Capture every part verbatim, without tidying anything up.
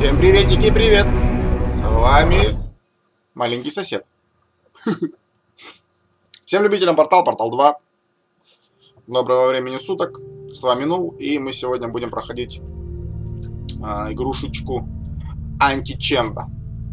Всем приветики, привет! С вами маленький сосед. Всем любителям портал, портал два. Доброго времени суток. С вами Нул, и мы сегодня будем проходить а, игрушечку Античембер.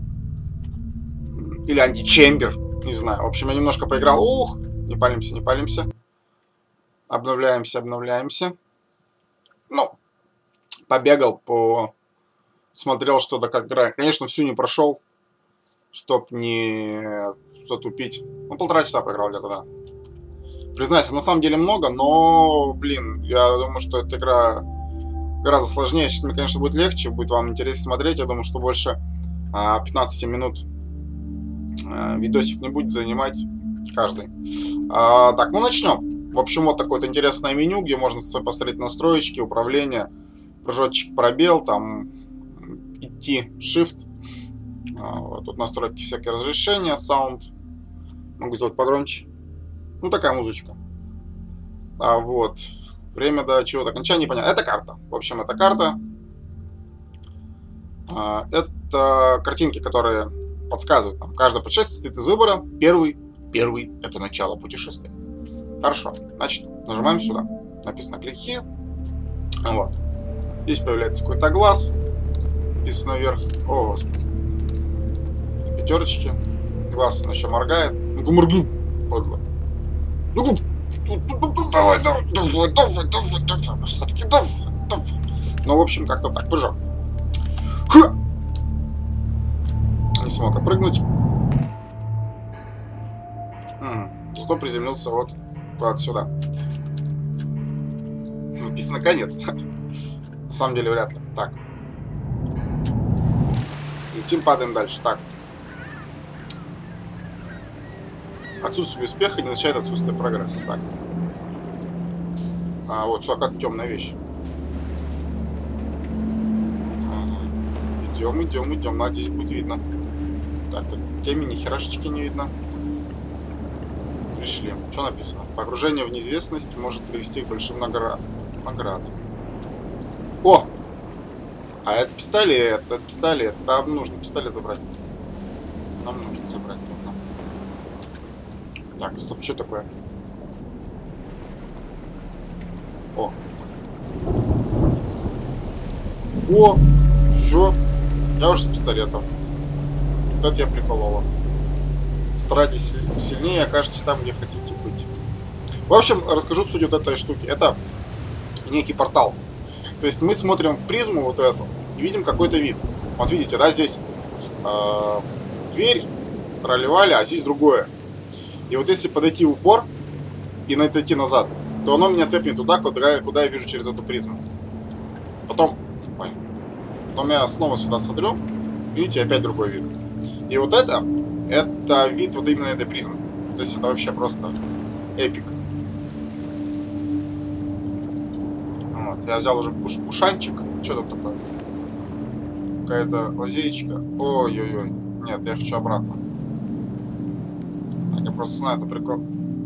Или Античембер, не знаю. В общем, я немножко поиграл. Ух, не палимся, не палимся. Обновляемся, обновляемся. Ну, побегал, по... смотрел, что да как играю. Конечно, всю не прошел, чтоб не затупить. Ну, полтора часа поиграл где-то, да. Признаюсь, на самом деле много, но, блин, я думаю, что эта игра гораздо сложнее. Сейчас мне, конечно, будет легче, будет вам интереснее смотреть. Я думаю, что больше а, пятнадцати минут а, видосик не будет занимать каждый. А, так, ну начнем. В общем, вот такое вот интересное меню, где можно посмотреть настройки, управление, прыжочек, пробел, там идти, shift. А, вот тут настройки, всякие разрешения, саунд. Могу сделать погромче. Ну, такая музычка. А вот. Время до чего-то окончания, непонятно. Это карта. В общем, это карта. А, это картинки, которые подсказывают нам. Каждое путешествие состоит из выбора. Первый. Первый — это начало путешествия. Хорошо. Значит, нажимаем сюда. Написано click here. Вот. Здесь появляется какой-то глаз. Написано вверх. О, господи. Пятерочки. Глаз он еще моргает. Ну-ка, моргни, подло. Ну-ка, давай, давай, давай, давай, давай, давай, все-таки давай, давай. Ну, в общем, как-то так, прыжок. Ха! Не смог опрыгнуть. Зато приземлился вот куда-то сюда. Написано конец. На самом деле, вряд ли. Так. Летим, падаем дальше. Так. Отсутствие успеха не означает отсутствие прогресса. Так. А вот сюда как темная вещь. Ага. Идем, идем, идем. Надеюсь, будет видно. Так, тут темени, херашечки не видно. Пришли. Что написано? Погружение в неизвестность может привести к большим наградам. Наградам. О! А это пистолет, это пистолет. Нам нужно пистолет забрать. Нам нужно забрать, нужно. Так, стоп, что такое? О. О! Все. Я уже с пистолетом. Вот это я приколола. Старайтесь сильнее, окажетесь там, где хотите быть. В общем, расскажу суть вот этой штуки. Это некий портал. То есть мы смотрим в призму вот эту и видим какой-то вид. Вот видите, да, здесь э, дверь проливали, а здесь другое. И вот если подойти в упор и найти назад, то оно меня тэпнет туда, куда, куда я вижу через эту призму. Потом, ой, потом я снова сюда смотрю, видите, опять другой вид. И вот это, это вид вот именно этой призмы. То есть это вообще просто эпик. Вот, я взял уже пуш пушанчик. Что тут такое? Какая-то лазеечка. Ой-ой-ой. Нет, я хочу обратно. Так, я просто знаю, это прикол.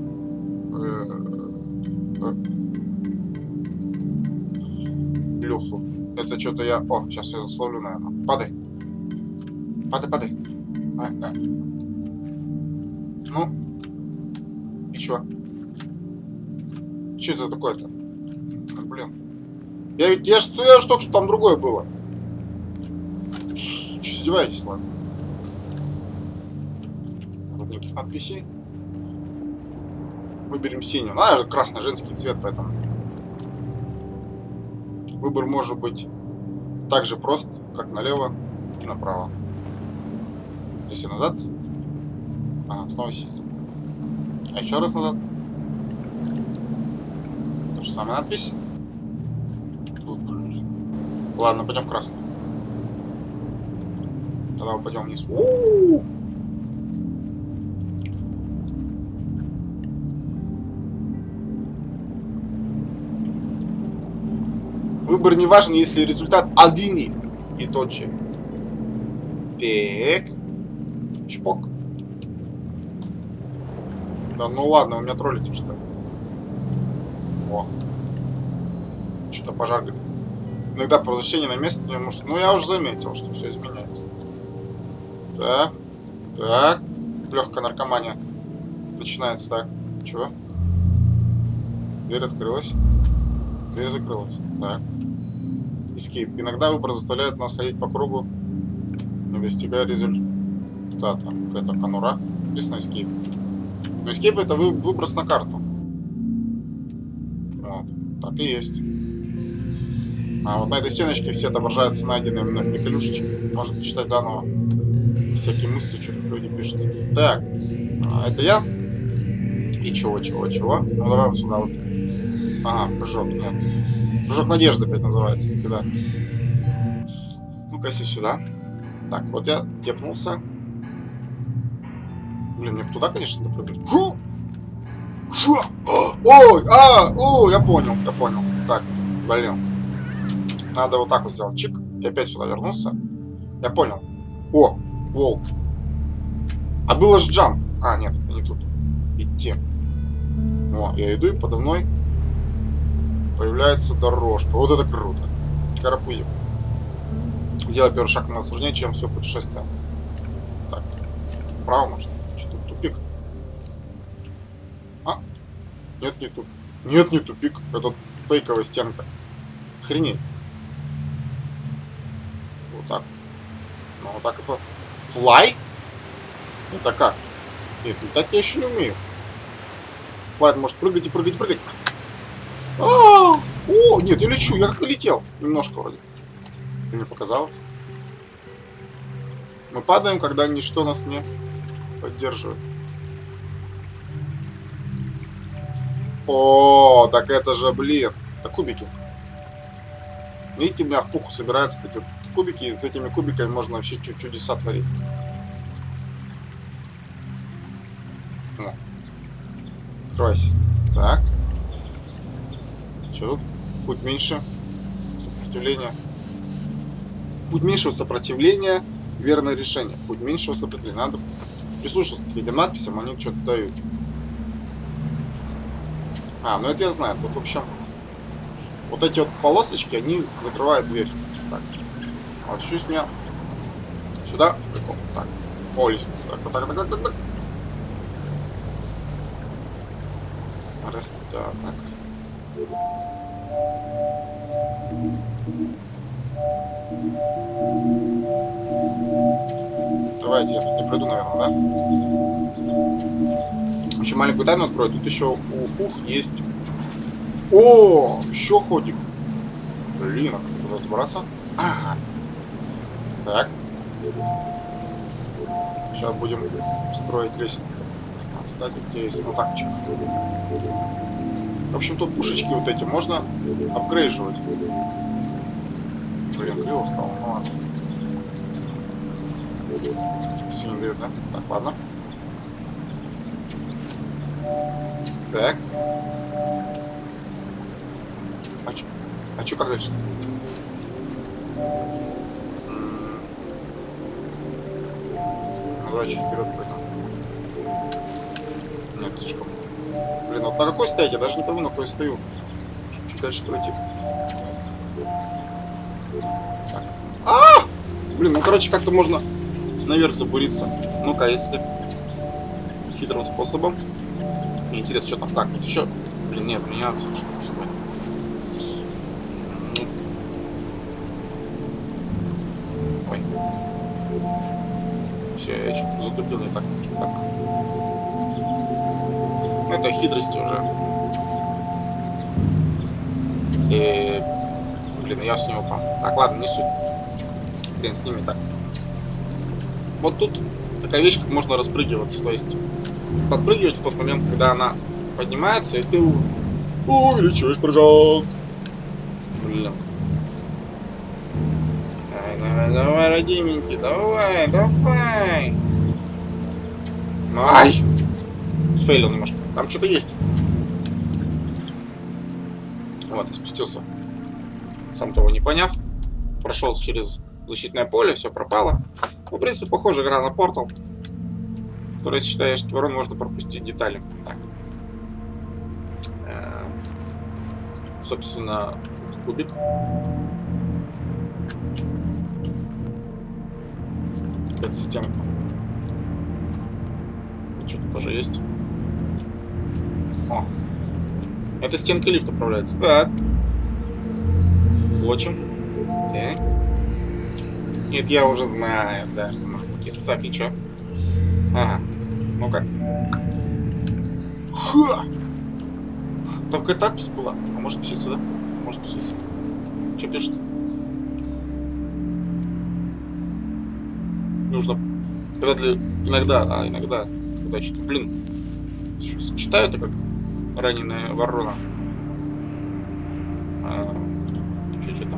Люху. Это что-то я... О, сейчас я словлю, наверное. Падай. Падай, падай. Ай, ай. Ну. И чё? Что это такое-то? Ну, блин. Я ведь... Я что я ж только что там другое было. Че, издеваетесь, ладно? Тут никаких надписей. Выберем синюю. Ну, а же красный, женский цвет, поэтому. Выбор может быть так же прост, как налево и направо. Если назад. Ага, снова синий. А еще раз назад. То же самое надпись. Ладно, пойдем в красный. Тогда мы пойдем вниз. У-у-у! Выбор не важен, если результат один и тот же. Так. Чпок. Да ну ладно, вы меня троллите, что ли? О. Что-то пожар горит. Иногда по возвращении на место не может... Ну, я уже заметил, что все изменяется. Так. Так. Легкая наркомания. Начинается так. Чего? Дверь открылась. Дверь закрылась. Так. Escape. Иногда выбор заставляет нас ходить по кругу, не достигая результата. Какая-то конура. Написано Escape. Но Escape это вы, выброс на карту. Вот. Так и есть. А вот на этой стеночке все отображаются найденные мной приколюшечки. Можно почитать заново. Всякие мысли, что тут люди пишут. Так. А это я? И чего, чего, чего? Ну давай вот сюда вот. Ага, прыжок, нет. Прыжок надежды опять называется, таки, да. Ну-ка, если сюда. Так, вот я депнулся. Блин, мне туда, конечно, допрыгнуть. Фу! Шо? Ой, а, о, я понял, я понял. Так, блин. Надо вот так вот сделать. Чик. И опять сюда вернулся. Я понял. О, волк. А было же джамп. А, нет, это не тут. Идти. О, я иду, и подо мной появляется дорожка. Вот это круто. Карапузик. Сделать первый шаг намного сложнее, чем все путешествие. Так. Вправо, может? Что-то тупик. А? Нет, не тупик. Нет, не тупик. Это фейковая стенка. Охренеть. Вот так. Ну, вот так и по... Флай? Это как? Нет, летать я еще не умею. Флайт может прыгать и прыгать и прыгать. А -а -а! О, нет, я лечу. Я как-то летел. Немножко вроде. Мне показалось. Мы падаем, когда ничто нас не поддерживает. О, так это же, блин. Это кубики. Видите, у меня в пуху собираются такие вот кубики. И с этими кубиками можно вообще чудеса творить. О. Откройся. Так. Что тут? Путь меньше. Сопротивление. Путь меньшего сопротивления. Верное решение. Путь меньшего сопротивления. Надо прислушиваться к этим надписям. Они что-то дают. А, ну это я знаю. Тут, в общем, вот эти вот полосочки, они закрывают дверь. Так. Вот чуть меня сюда. Так. О, лестница. Так, так, так, так, так. Раз, да, так. Давайте, я тут не пройду, наверное, да? В общем, маленькую тайну открою. Тут еще у пух есть... О, еще ходик. Блин, а как туда забраться? Ага. Так. Сейчас будем строить лестницу. Кстати, где есть мутакчик. В общем, тут пушечки вот эти можно апгрейживать. Блин, криво стало. Ну ладно. Все не дает, да? Так, ладно. Так. А чё? А чё, как дальше? Ну, давай чуть вперед пойдем. Нет, слишком. Блин, вот на какой стоять? Я даже не пойму, на какой стою. Чтобы чуть дальше пройти. Так. А! Блин, ну короче, как-то можно наверх забуриться. Ну-ка, если хитрым способом. Мне интересно, что там. Так, вот еще. Блин, нет, мне надо что-то сюда. Ой. Все, я что-то затупил не так. так. Это хитрости уже. И... Блин, я с него упал. Так, ладно, не суть. Блин, с ними так. Вот тут такая вещь, как можно распрыгиваться. То есть подпрыгивать в тот момент, когда она поднимается, и ты увеличиваешь прыжок. Блин. Давай, давай, давай, родименький, давай, давай. Ай! Сфейлил немножко. Там что-то есть. Вот, и спустился. Сам того не поняв. Прошел через защитное поле, все пропало. Ну, в принципе, похоже, игра на Portal, в которой, если считаешь ворон, можно пропустить детали. Так. Э -э собственно, кубик. Какая-то стенка. Что-то тоже есть. О! Это стенка лифта управляется. Так. Лочим. Так. Нет, я уже знаю, да, что может быть. Так, и что? Ага. Ну-ка. Ха! Там какая-то надпись была. А может писать сюда? Может писать. Что пишет? Нужно. Когда для. Иногда, а иногда. Когда что-то. Блин. Читаю это как раненая ворона. А, что, что там?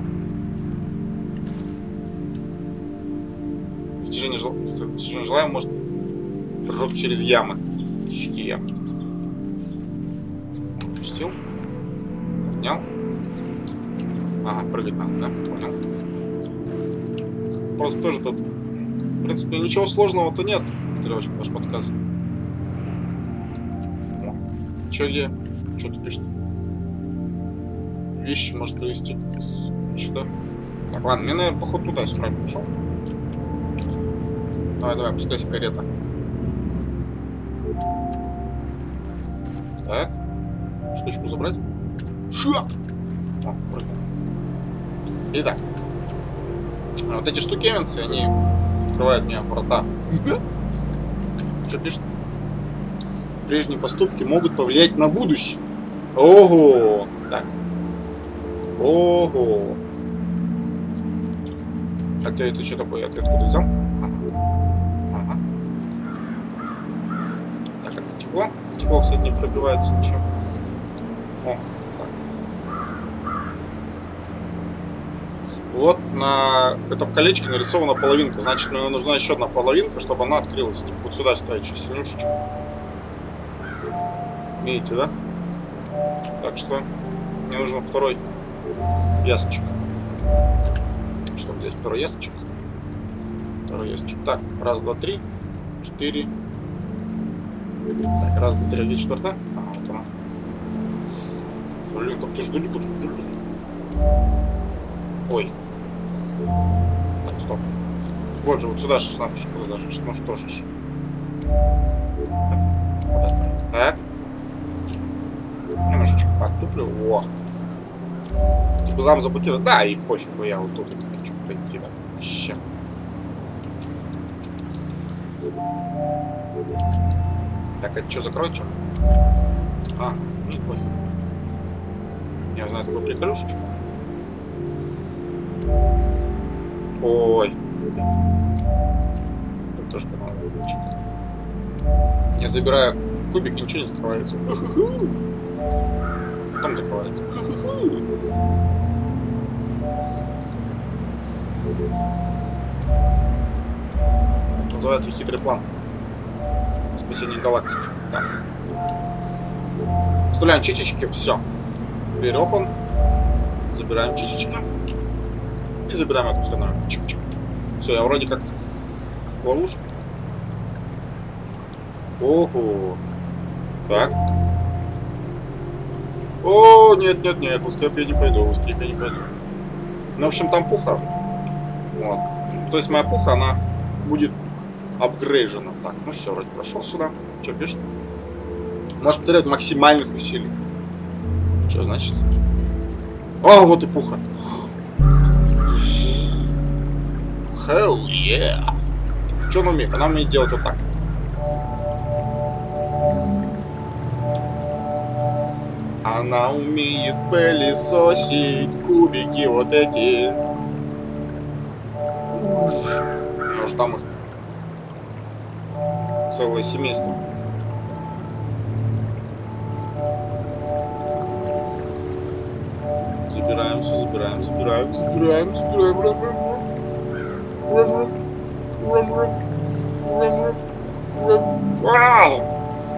Достижение, жел... Достижение желаемого может прыжок через ямы. Щеки ямы. Пустил. Поднял. Ага, прыгать надо, да? Понял. Просто тоже тут, в принципе, ничего сложного-то нет. Стрелочка даже подсказывает. О, чё где? Что тут пишет? Вещи может привести сюда. Так, ладно, мне, наверное, поход туда, если правильно пошел. Давай, давай, пускайся карета. Так. Штучку забрать. Шаг! О, прыгнул. Итак. Вот эти штукевинцы, они открывают мне врата. Что пишет? Прежние поступки могут повлиять на будущее. Ого! Так. Ого! Хотя это что такое? Ты откуда взял? Ага. Ага. Так, это стекло. Стекло, кстати, не пробивается ничем. О, так. Вот на этом колечке нарисована половинка. Значит, мне нужна еще одна половинка, чтобы она открылась. Типа вот сюда ставить еще синюшечку. Видите, да? Так что мне нужен второй ясочек. Чтобы взять второй ясочек. Второй ясочек. Так, раз, два, три, четыре. Так, раз, два, три, где четвертая? Ага, вот она. Блин, как-то ждали тут. Ой. Так, стоп. Вот же, вот сюда же надо, куда даже, ну что же. Вот, вот это. Так. Немножечко подтуплю. О. Типа зам заблокировать. Да, и пофигу, я вот тут хочу пройти. Да. Вообще. Так, это что, закрой, что? А, не пофиг. Я знаю такую приколюшечку. Ой. Это тоже надо. Я забираю кубик, и ничего не закрывается. Потом закрывается. Это называется хитрый план. Спасение галактики. Так. Вставляем чичечки, все. Дверь open. Забираем чичечки. И забираем эту хреновую. Чик-чик. Все, я вроде как ловушка. Ого. Так. О, нет, нет, нет, в эскейп я не пойду, в эскейп я не пойду. Ну, в общем, там пуха. Вот. То есть моя пуха, она будет апгрейжена. Так, ну все, вроде прошел сюда. Что пишет? Может потребовать максимальных усилий. Что значит? О, вот и пуха. Hell yeah. Что она умеет? Она умеет делать вот так. Она умеет пылесосить кубики вот эти. Может, там их целое семейство. Забираем все, забираем, забираем, забираем, забираем. Рам, рам, рам, рам, рам, рам, рам. Вау!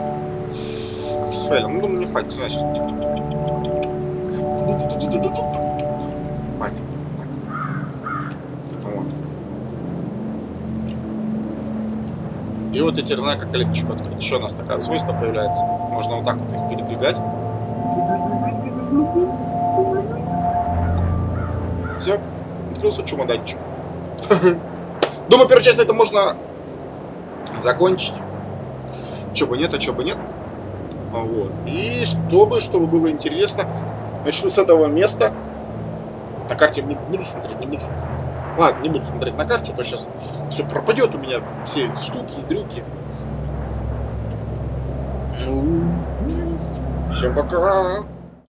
Все, ну думаю, не хватит, значит. Хватит. Вот. И вот я теперь знаю, как клеточку открыть. Еще у нас такое свойство появляется. Можно вот так вот их передвигать. Все. открылся чемоданчик. Думаю, первую часть на этом можно закончить. Чё бы нет, а чё бы нет. Вот. И чтобы, чтобы было интересно, начну с этого места. На карте не буду смотреть, не буду смотреть. Ладно, не буду смотреть на карте, а то сейчас все пропадет у меня, все штуки и дрюки. Всем пока.